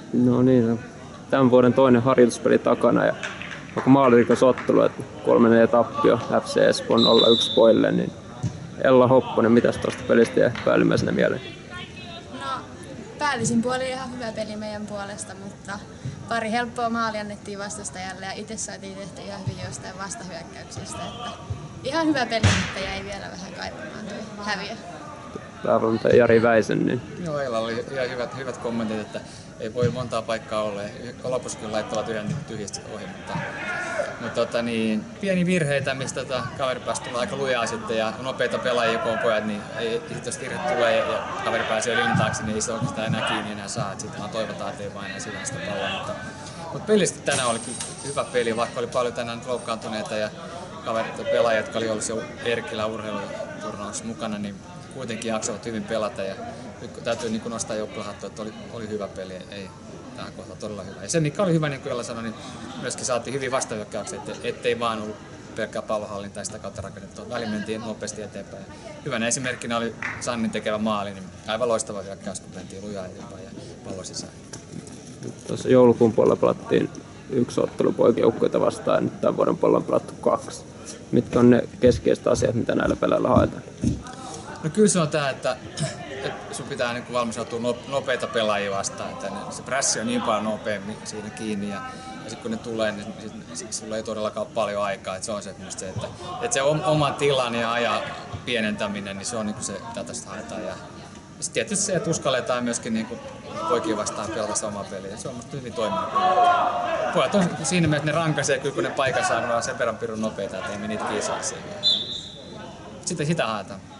No niin, tämän vuoden toinen harjoituspeli takana ja onko maalirikas ottelu, että 3-4 tappio FC Espoon 0-1 poille, niin Ella Hopponen, mitäs tuosta pelistä jäi päällimmäisenä mieleen? No, päällisin puoli ihan hyvä peli meidän puolesta, mutta pari helppoa maalia annettiin vastustajalle ja itse saatiin tehty ihan hyvin jostain vastahyökkäyksistä. Että ihan hyvä peli, mutta jäi vielä vähän kaipamaan tuo häviö. päävalmentaja Jari Väisen. Niin. Joo, heillä oli ihan hyvät kommentit, että ei voi montaa paikkaa olla. Lopussa kyllä laittavat yhden tyhjästi ohi, mutta pieni virheitä, mistä kaveri pääsi tulla aika lujaa sitten ja nopeita pelaajia, kun on pojat, niin ei jos virhe tulee ja kaveri pääsee linjan taakse, niin ei se oikeastaan enää kiinni enää saa. Sitten vaan toivotaan, että ei vain enää sillä sitä palloa. Mutta pelistä tänään oli hyvä peli, vaikka oli paljon tänään loukkaantuneita ja kaverit ja pelaajat, jotka oli ollut se Erkkilä urheiluturnauksessa mukana, niin kuitenkin jaksoivat hyvin pelata ja nyt täytyy nostaa joukkuehattua, että oli hyvä peli, ei tähän kohtaan todella hyvä. Ja se mikä oli hyvä, niin kuin Ella sanoi, niin myöskin saatiin hyvin vastahyökkäyksiä, ettei vaan ollut pelkkää pallohallintaa ja sitä kautta rakennettua. Väliin mentiin nopeasti eteenpäin. Hyvänä esimerkkinä oli Sannin tekevä maali, niin aivan loistava hyökkäys, kun mentiin lujaa eteenpäin ja pallo sisään. Tuossa joulukuun puolella pelattiin yksi ottelu poikajoukkueita vastaan ja nyt tämän vuoden puolella on pelattu 2. Mitkä on ne keskeiset asiat, mitä näillä peleillä haetaan? No kyllä se on tämä, että sun pitää niin valmistautua nopeita pelaajia vastaan. Että se prässi on niin paljon nopeammin siinä kiinni ja sitten kun ne tulee, niin sulla ei todellakaan ole paljon aikaa. Että se on se, että se oman tilan ja ajan pienentäminen, niin se on niin se, mitä tästä haetaan. Ja sitten tietysti se, että uskalletaan myöskin niin poikia vastaan pelata sitä omaa peliä. Se on musta hyvin toiminut. Pojat on siinä mielessä, ne rankaisee kyllä, kun ne paikan saa, sen verran pirun nopeita, että ei me niitä kiisaa siihen. Sitten sitä haetaan.